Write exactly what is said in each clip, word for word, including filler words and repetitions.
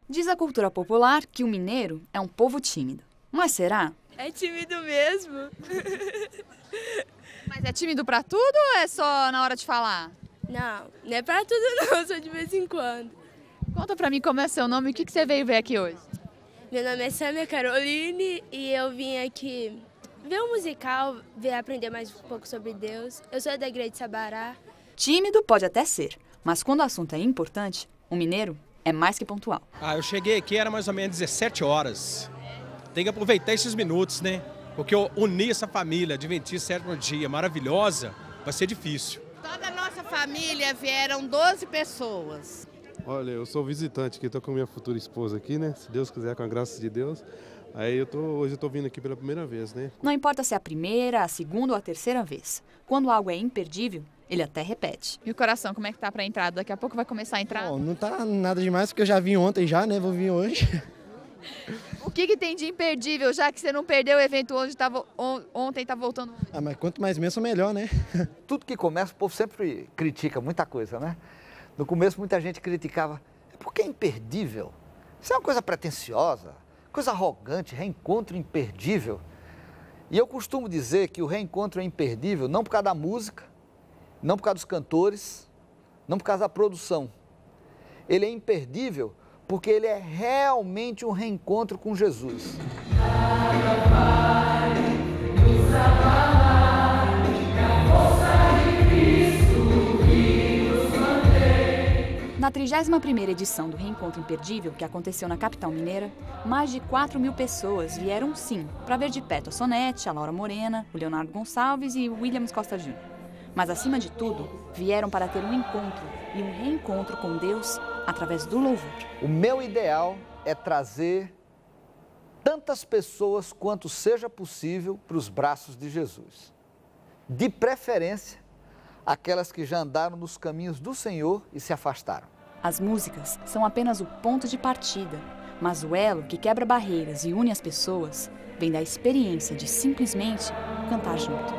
Diz a cultura popular que o mineiro é um povo tímido. Mas será? É tímido mesmo. Mas é tímido pra tudo ou é só na hora de falar? Não, não é pra tudo não, só de vez em quando. Conta pra mim como é seu nome e o que que você veio ver aqui hoje. Meu nome é Samia Caroline e eu vim aqui ver um musical, ver aprender mais um pouco sobre Deus. Eu sou da igreja de Sabará. Tímido pode até ser, mas quando o assunto é importante, o mineiro é mais que pontual. Ah, eu cheguei aqui, era mais ou menos dezessete horas. Tem que aproveitar esses minutos, né? Porque eu unir essa família adventista sétimo dia maravilhosa vai ser difícil. Toda a nossa família vieram doze pessoas. Olha, eu sou visitante aqui, estou com minha futura esposa aqui, né? Se Deus quiser, com a graça de Deus. Aí eu tô, hoje eu estou vindo aqui pela primeira vez, né? Não importa se é a primeira, a segunda ou a terceira vez. Quando algo é imperdível, ele até repete. E o coração, como é que tá pra entrada? Daqui a pouco vai começar a entrar? Bom, não tá nada demais, porque eu já vim ontem já, né? Vou vir hoje. O que que tem de imperdível, já que você não perdeu o evento hoje, tava, on, ontem tá voltando? Ah, mas quanto mais bênção, melhor, né? Tudo que começa, o povo sempre critica muita coisa, né? No começo, muita gente criticava, é porque é imperdível. Isso é uma coisa pretensiosa, coisa arrogante, reencontro imperdível. E eu costumo dizer que o reencontro é imperdível não por causa da música, não por causa dos cantores, não por causa da produção. Ele é imperdível porque ele é realmente um reencontro com Jesus. Na trigésima primeira edição do Reencontro Imperdível, que aconteceu na capital mineira, mais de quatro mil pessoas vieram sim para ver de perto a Sonete, a Laura Morena, o Leonardo Gonçalves e o Williams Costa Júnior Mas, acima de tudo, vieram para ter um encontro e um reencontro com Deus através do louvor. O meu ideal é trazer tantas pessoas quanto seja possível para os braços de Jesus. De preferência, aquelas que já andaram nos caminhos do Senhor e se afastaram. As músicas são apenas o ponto de partida, mas o elo que quebra barreiras e une as pessoas vem da experiência de simplesmente cantar junto.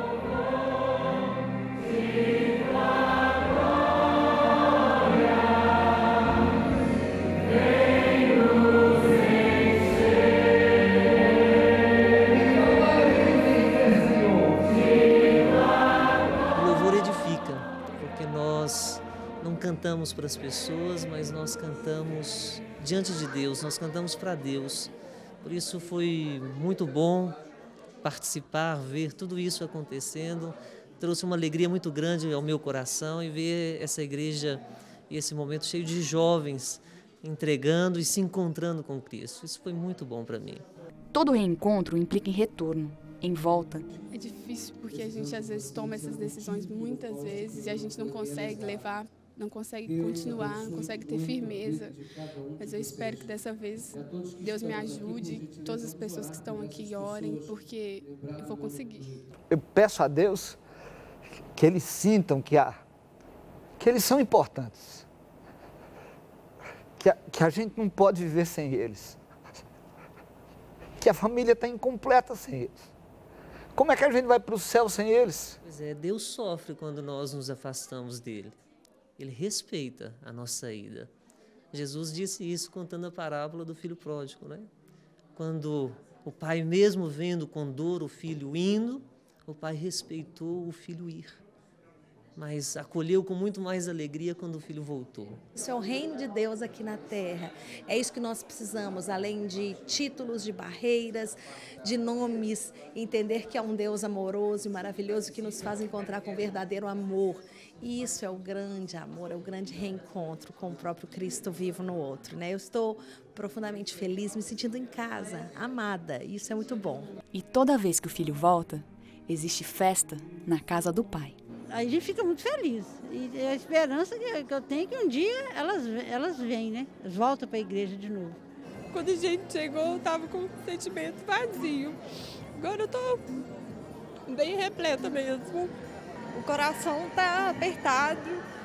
Cantamos para as pessoas, mas nós cantamos diante de Deus, nós cantamos para Deus. Por isso foi muito bom participar, ver tudo isso acontecendo. Trouxe uma alegria muito grande ao meu coração e ver essa igreja e esse momento cheio de jovens entregando e se encontrando com Cristo. Isso foi muito bom para mim. Todo reencontro implica em retorno, em volta. É difícil porque a gente às vezes toma essas decisões muitas vezes e a gente não consegue levar, não consegue continuar, não consegue ter firmeza. Mas eu espero que dessa vez Deus me ajude, todas as pessoas que estão aqui orem, porque eu vou conseguir. Eu peço a Deus que eles sintam que, a, que eles são importantes, que a, que a gente não pode viver sem eles, que a família está incompleta sem eles. Como é que a gente vai para o céu sem eles? Pois é, Deus sofre quando nós nos afastamos dele. Ele respeita a nossa ida. Jesus disse isso contando a parábola do filho pródigo, né? Quando o pai, mesmo vendo com dor o filho indo, o pai respeitou o filho ir, mas acolheu com muito mais alegria quando o filho voltou. Isso é o reino de Deus aqui na terra. É isso que nós precisamos, além de títulos, de barreiras, de nomes, entender que é um Deus amoroso e maravilhoso que nos faz encontrar com verdadeiro amor. E isso é o grande amor, é o grande reencontro com o próprio Cristo vivo no outro, né? Eu estou profundamente feliz, me sentindo em casa, amada, e isso é muito bom. E toda vez que o filho volta, existe festa na casa do pai. A gente fica muito feliz. E a esperança que eu tenho é que um dia elas, elas vêm, né? Elas voltam para a igreja de novo. Quando a gente chegou, eu estava com um sentimento vazio. Agora eu estou bem repleta mesmo. O coração está apertado,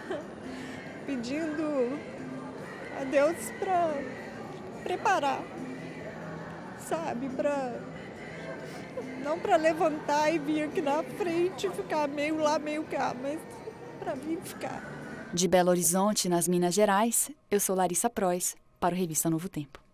pedindo a Deus para preparar, sabe? Para não para levantar e vir aqui na frente e ficar meio lá, meio cá, mas para mim ficar. De Belo Horizonte, nas Minas Gerais, eu sou Larissa Prois para o Revista Novo Tempo.